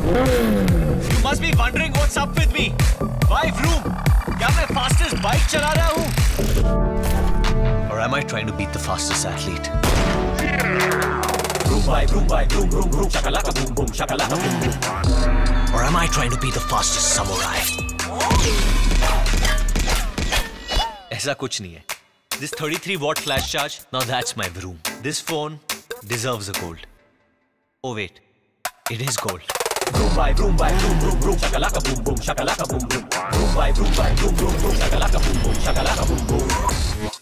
You must be wondering what's up with me. Why vroom? क्या मैं fastest bike चला रहा हूँ? Or am I trying to beat the fastest athlete? Vroom by vroom by vroom vroom vroom shakalaka boom boom shakalaka boom boom. Or am I trying to be the fastest samurai? ऐसा कुछ नहीं है. This 33 watt flash charge, now that's my vroom. This phone deserves a gold. Oh wait, it is gold. Vroom by vroom vroom vroom shakalaka boom boom shakalaka boom boom. Vroom by vroom vroom vroom shakalaka boom boom shakalaka boom boom.